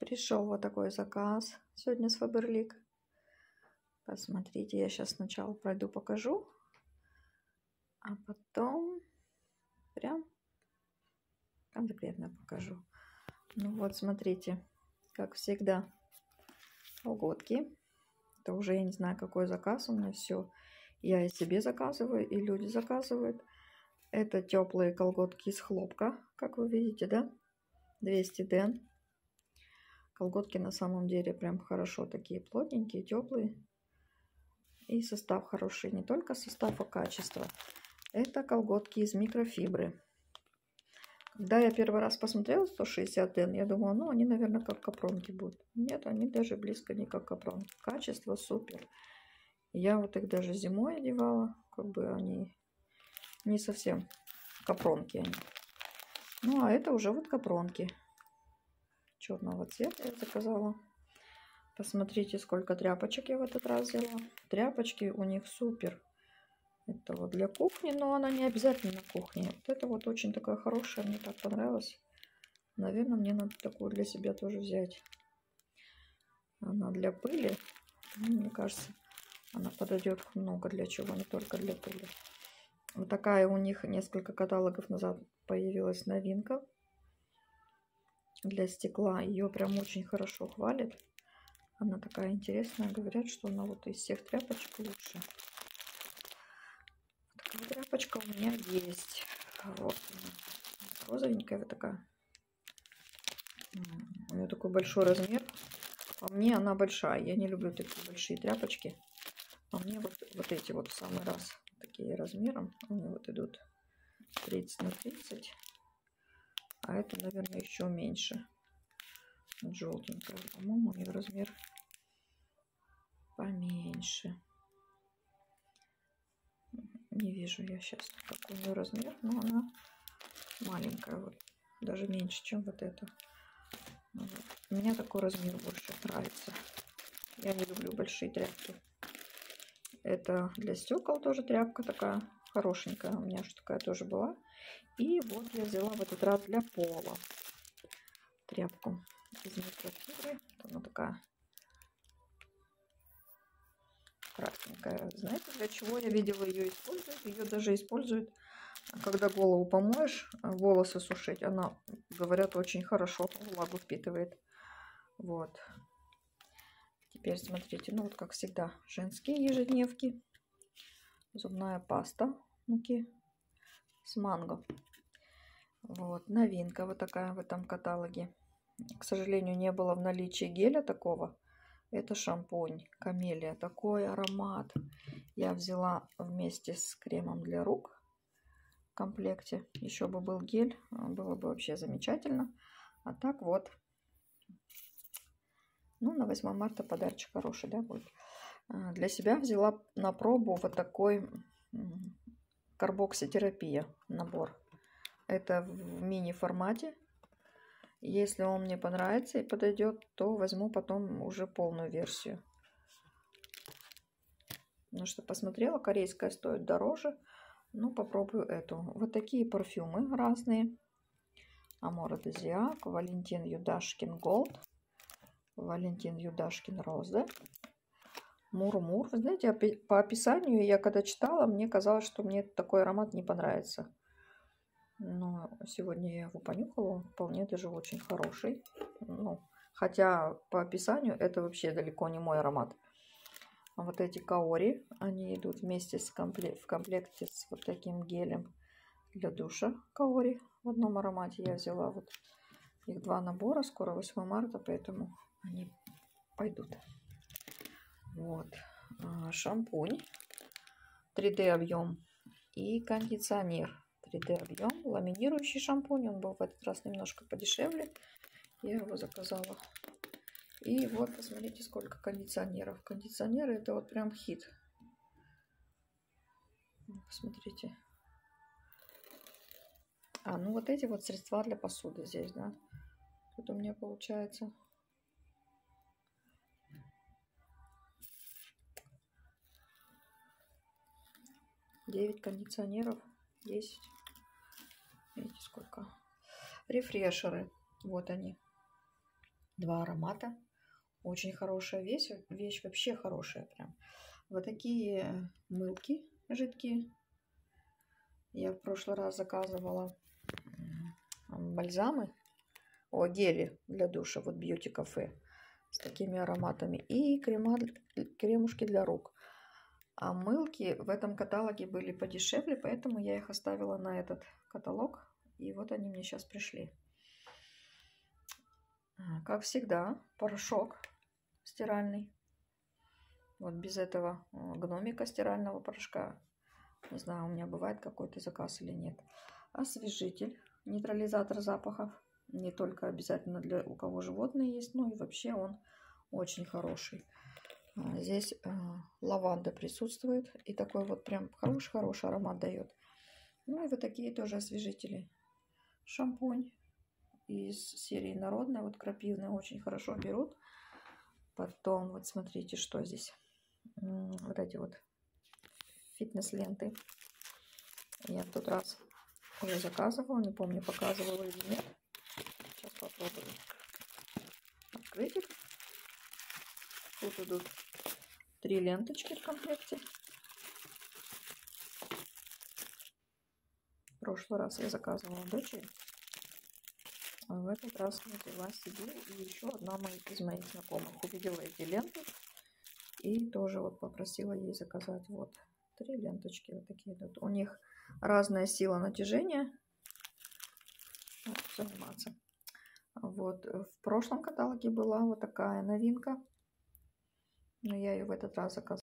Пришел вот такой заказ сегодня с Faberlic. Посмотрите, я сейчас сначала пройду, покажу, а потом прям конкретно покажу. Ну вот, смотрите, как всегда, колготки. Это уже я не знаю, какой заказ у меня все. Я и себе заказываю, и люди заказывают. Это теплые колготки из хлопка, как вы видите, да? 200 ден. Колготки на самом деле прям хорошо такие плотненькие, теплые. И состав хороший. Не только состав, а качество. Это колготки из микрофибры. Когда я первый раз посмотрела 160 ден, я думала, ну они, наверное, как капронки будут. Нет, они даже близко не как капронки. Качество супер. Я вот их даже зимой одевала. Как бы они не совсем капронки они. Ну, а это уже вот капронки. Черного цвета я заказала. Посмотрите, сколько тряпочек я в этот раз взяла. Тряпочки у них супер. Это вот для кухни, но она не обязательно на кухне. Вот это вот очень такая хорошая, мне так понравилась. Наверное, мне надо такую для себя тоже взять. Она для пыли. Ну, мне кажется, она подойдет много для чего, не только для пыли. Вот такая у них несколько каталогов назад появилась новинка. Для стекла. Ее прям очень хорошо хвалят. Она такая интересная. Говорят, что она вот из всех тряпочек лучше. Такая тряпочка у меня есть. Вот. Розовенькая вот такая. У нее такой большой размер. По мне она большая. Я не люблю такие большие тряпочки. А мне вот эти вот в самый раз такие размером. Они вот идут 30 на 30. А это, наверное, еще меньше. Вот желтенькая. По-моему, у нее размер поменьше. Не вижу я сейчас, какой у нее размер, но она маленькая. Вот. Даже меньше, чем вот это. Вот. Мне такой размер больше нравится. Я не люблю большие тряпки. Это для стекол тоже тряпка такая хорошенькая. У меня же такая тоже была. И вот я взяла в этот раз для пола тряпку из микрофибры. Она такая красненькая. Знаете, для чего я видела ее используют? Ее даже используют, когда голову помоешь, волосы сушить. Она, говорят, очень хорошо влагу впитывает. Вот. Теперь смотрите, ну вот как всегда, женские ежедневки. Зубная паста муки с манго. Вот, новинка вот такая в этом каталоге. К сожалению, не было в наличии геля такого. Это шампунь Камелия. Такой аромат. Я взяла вместе с кремом для рук в комплекте. Еще бы был гель, было бы вообще замечательно. А так вот. Ну, на 8 марта подарочек хороший, да, будет. Для себя взяла на пробу вот такой карбокситерапия набор. Это в мини-формате. Если он мне понравится и подойдет, то возьму потом уже полную версию. Потому что посмотрела, корейская стоит дороже. Ну, попробую эту. Вот такие парфюмы разные. Amor Aphrodisiac, Валентин Юдашкин Голд, Валентин Юдашкин Роза, Мурмур. Вы знаете, по описанию я когда читала, мне казалось, что мне такой аромат не понравится. Но сегодня я его понюхала, он вполне даже очень хороший. Ну, хотя по описанию это вообще далеко не мой аромат. А вот эти Каори, они идут вместе в комплекте с вот таким гелем для душа Каори. В одном аромате я взяла вот их 2 набора. Скоро 8 марта, поэтому они пойдут. Вот. Шампунь 3D объем и кондиционер 3D объем. Ламинирующий шампунь. Он был в этот раз немножко подешевле. Я его заказала. И вот, посмотрите, сколько кондиционеров. Кондиционеры это вот прям хит. Посмотрите. Ну вот эти вот средства для посуды здесь, да. Тут у меня получается 9 кондиционеров. 10. Видите, сколько. Рефрешеры. Вот они. Два аромата. Очень хорошая вещь вообще хорошая прям. Вот такие мылки жидкие. Я в прошлый раз заказывала бальзамы, гели для душа, вот Beauty Cafe с такими ароматами. И кремушки для рук. А мылки в этом каталоге были подешевле, поэтому я их оставила на этот каталог. И вот они мне сейчас пришли. Как всегда, порошок стиральный. Вот без этого гномика стирального порошка. Не знаю, у меня бывает какой-то заказ или нет. Освежитель, нейтрализатор запахов. Не только обязательно для у кого животные есть, но и вообще он очень хороший. Здесь лаванда присутствует. И такой вот прям хороший аромат дает. Ну и вот такие тоже освежители. Шампунь из серии народная, вот крапивная, очень хорошо берут. Потом вот смотрите, что здесь. Вот эти вот фитнес-ленты. Я в тот раз уже заказывала, не помню, показывала или нет. Сейчас попробую открыть их. Тут идут 3 ленточки в комплекте. В прошлый раз я заказывала дочери. А в этот раз взяла себе, и еще одна из моих знакомых увидела эти ленты и тоже вот попросила ей заказать. Вот 3 ленточки вот такие идут. У них разная сила натяжения. Заниматься. Вот в прошлом каталоге была вот такая новинка, но я ее в этот раз заказала.